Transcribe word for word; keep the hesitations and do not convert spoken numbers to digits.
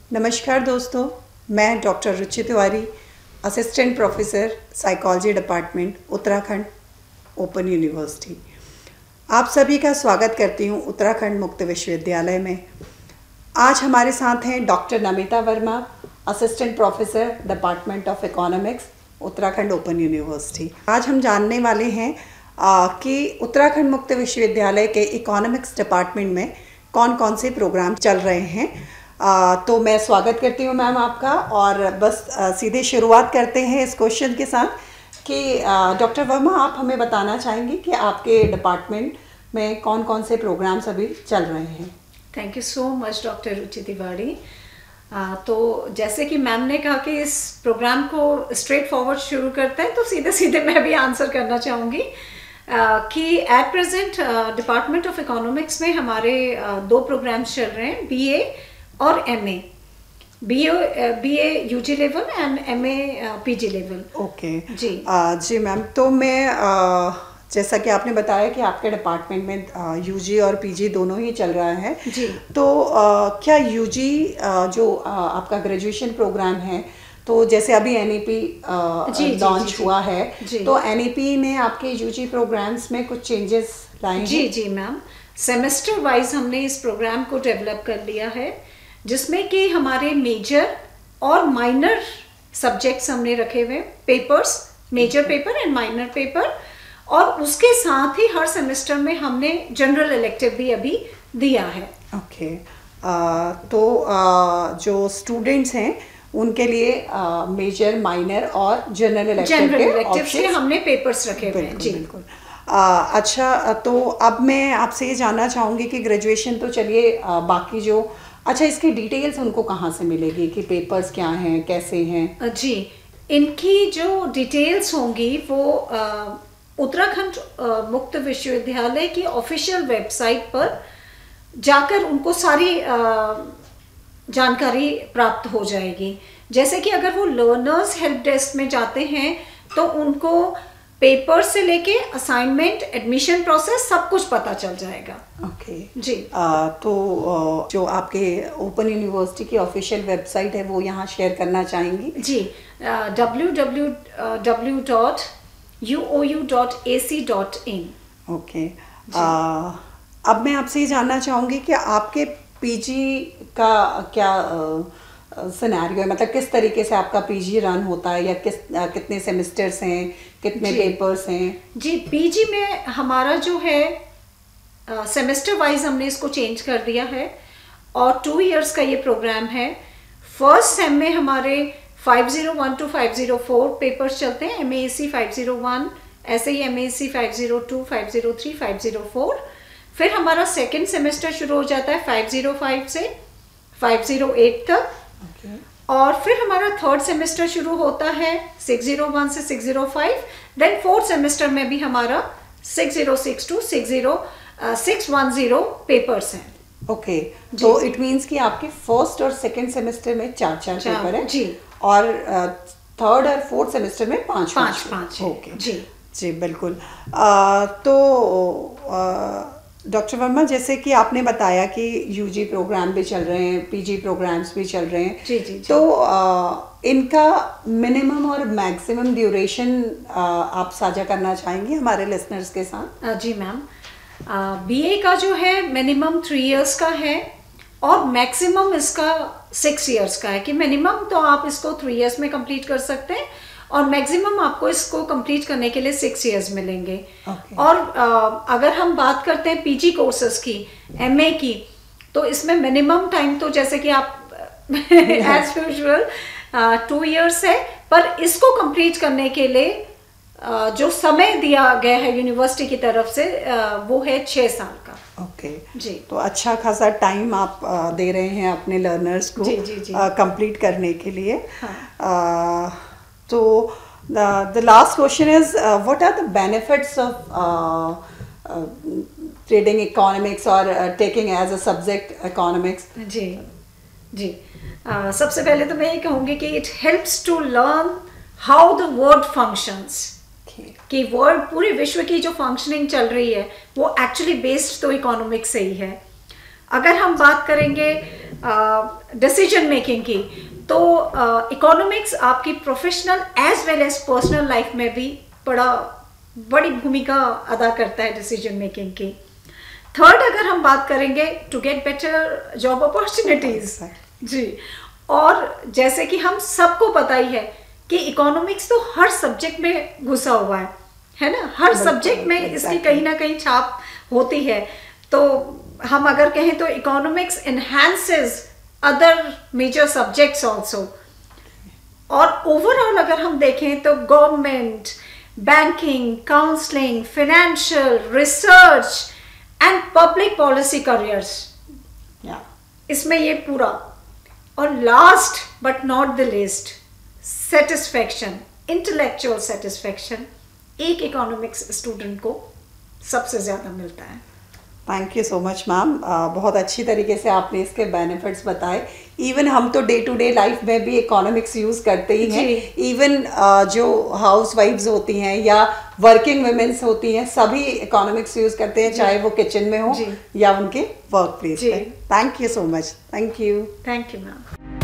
नमस्कार दोस्तों, मैं doctor Ruchi Tiwari, assistant professor psychology department Uttarakhand open university. आप सभी का स्वागत करती हूँ उत्तराखंड मुक्त विश्वविद्यालय में। आज हमारे साथ हैं doctor Namita Verma, assistant professor department of economics Uttarakhand open university. आज हम जानने वाले हैं आ, कि उत्तराखंड मुक्त विश्वविद्यालय के इकोनॉमिक्स डिपार्टमेंट में कौन कौन से प्रोग्राम चल रहे हैं। आ, तो मैं स्वागत करती हूँ मैम आपका, और बस आ, सीधे शुरुआत करते हैं इस क्वेश्चन के साथ कि डॉक्टर वर्मा, आप हमें बताना चाहेंगे कि आपके डिपार्टमेंट में कौन कौन से प्रोग्राम्स अभी चल रहे हैं। Thank you so much doctor Ruchi Tiwari. तो जैसे कि मैम ने कहा कि इस प्रोग्राम को स्ट्रेट फॉरवर्ड शुरू करते हैं, तो सीधे सीधे मैं भी आंसर करना चाहूँगी कि at present department of economics में हमारे uh, दो प्रोग्राम्स चल रहे हैं, बीए और MA. BA BA UG level and MA PG level. Okay जी uh, जी मैम, तो मैं uh, जैसा कि आपने बताया कि आपके डिपार्टमेंट में यूजी और पीजी दोनों ही चल रहा है जी, तो uh, क्या यूजी uh, जो uh, आपका ग्रेजुएशन प्रोग्राम है, तो जैसे अभी एनईपी लॉन्च हुआ है, जी, तो एनईपी ने आपके यूजी प्रोग्राम्स में कुछ चेंजेस लाए हैं? जी जी मैम, सेमेस्टर वाइज हमने इस प्रोग्राम को डेवलप कर लिया है, जिसमें कि हमारे मेजर और माइनर सब्जेक्ट्स हमने रखे हुए, papers, major paper and minor paper, और उसके साथ ही हर सेमेस्टर में हमने जनरल इलेक्टिव भी अभी दिया है। Okay okay. uh, तो uh, जो स्टूडेंट्स हैं उनके लिए मेजर, माइनर और जनरल इलेक्टिव के ऑप्शंस के हमने पेपर्स रखे हुए हैं। जी बिल्कुल। uh, अच्छा, तो अब मैं आपसे ये जानना चाहूँगी कि ग्रेजुएशन तो चलिए, uh, बाकी जो अच्छा इसकी डिटेल्स उनको कहाँ से मिलेगी कि पेपर्स क्या हैं, कैसे हैं? जी, इनकी जो डिटेल्स होंगी वो उत्तराखंड मुक्त विश्वविद्यालय की ऑफिशियल वेबसाइट पर जाकर उनको सारी आ, जानकारी प्राप्त हो जाएगी। जैसे कि अगर वो लर्नर्स हेल्प डेस्क में जाते हैं तो उनको पेपर से लेके असाइनमेंट, एडमिशन प्रोसेस सब कुछ पता चल जाएगा। Okay okay. जी आ, तो जो आपके ओपन यूनिवर्सिटी की ऑफिशियल वेबसाइट है वो यहाँ शेयर करना चाहेंगी? जी, W W W dot U O U dot A C dot in. Okay, अब मैं आपसे ये जानना चाहूँगी कि आपके पीजी का क्या सिनेरियो है, मतलब किस तरीके से आपका पीजी रन होता है, या किस आ, कितने सेमेस्टर्स हैं, कितने पेपर्स हैं? जी, पीजी में हमारा जो है सेमेस्टर वाइज हमने इसको चेंज कर दिया है, और टू इयर्स का ये प्रोग्राम है। फर्स्ट सेम में हमारे five zero one to five zero four papers चलते हैं, M A C five zero one, ऐसे ही M A C five zero two, five zero three, five zero four. फिर हमारा सेकेंड सेमेस्टर शुरू हो जाता है फाइव ज़ीरो फाइव से फाइव ज़ीरो एट तक, okay. और फिर हमारा थर्ड सेमेस्टर शुरू होता है सिक्स ज़ीरो वन से six zero five. Then fourth semester में भी हमारा six zero six to six one zero papers हैं। ओके, तो इट मींस कि आपके फर्स्ट और सेकंड सेमेस्टर में चार चार पेपर है जी, और थर्ड और फोर्थ सेमेस्टर में पांच पांच पांच। ओके जी जी बिल्कुल। आ, तो डॉक्टर वर्मा, जैसे कि आपने बताया कि यूजी प्रोग्राम भी चल रहे हैं, पीजी प्रोग्राम्स भी चल रहे हैं, जी जी, जी। तो आ, इनका मिनिमम और मैक्सिमम ड्यूरेशन आप साझा करना चाहेंगे हमारे लिसनर्स के साथ? जी मैम, बीए का जो है मिनिमम थ्री इयर्स का है, और मैक्सिमम इसका सिक्स इयर्स का है। कि मिनिमम तो आप इसको थ्री इयर्स में कंप्लीट कर सकते हैं, और मैक्सिमम आपको इसको कंप्लीट करने के लिए सिक्स इयर्स मिलेंगे। okay. और आ, अगर हम बात करते हैं पीजी कोर्सेज की, एमए की, तो इसमें मिनिमम टाइम तो जैसे कि आप एज यूजुअल टू इयर्स है, पर इसको कंप्लीट करने के लिए आ, जो समय दिया गया है यूनिवर्सिटी की तरफ से आ, वो है छः साल का। Okay okay. जी, तो अच्छा खासा टाइम आप आ, दे रहे हैं अपने लर्नर्स को कंप्लीट करने के लिए। हाँ. आ, तो the last question is what are the benefits of trading economics और taking as a subject economics? जी जी, uh, सबसे पहले तो मैं ये कहूँगी कि it helps to learn how the world functions. कि वर्ल्ड, पूरे विश्व की जो फंक्शनिंग चल रही है वो एक्चुअली बेस्ड तो इकोनॉमिक्स से ही है। अगर हम बात करेंगे डिसीजन मेकिंग की, तो इकोनॉमिक्स uh, आपकी professional as well as personal life में भी बड़ा बड़ी भूमिका अदा करता है डिसीजन मेकिंग की। थर्ड, अगर हम बात करेंगे to get better job opportunities जी, और जैसे कि हम सबको पता ही है कि इकोनॉमिक्स तो हर सब्जेक्ट में घुसा हुआ है है ना, हर सब्जेक्ट में इसकी कहीं ना कहीं छाप होती है। तो हम अगर कहें तो economics enhances other major subjects also. और ओवरऑल अगर हम देखें तो government, banking, counselling, financial, research and public policy careers, इसमें ये पूरा। और last but not the least, satisfaction, intellectual satisfaction एक इकोनॉमिक्स स्टूडेंट को सबसे ज़्यादा मिलता है। Thank you so much ma'am, बहुत अच्छी तरीके से आपने इसके बेनिफिट्स बताए। इवन हम तो डे टू डे लाइफ में भी इकोनॉमिक्स यूज़ करते ही हैं, इवन uh, जो हाउस वाइफ्स होती हैं या वर्किंग वुमेन्स होती हैं सभी इकोनॉमिक्स यूज़ करते हैं, चाहे वो किचन में हो या उनके वर्क प्लेस पे। Thank you so much. Thank you. Thank you ma'am.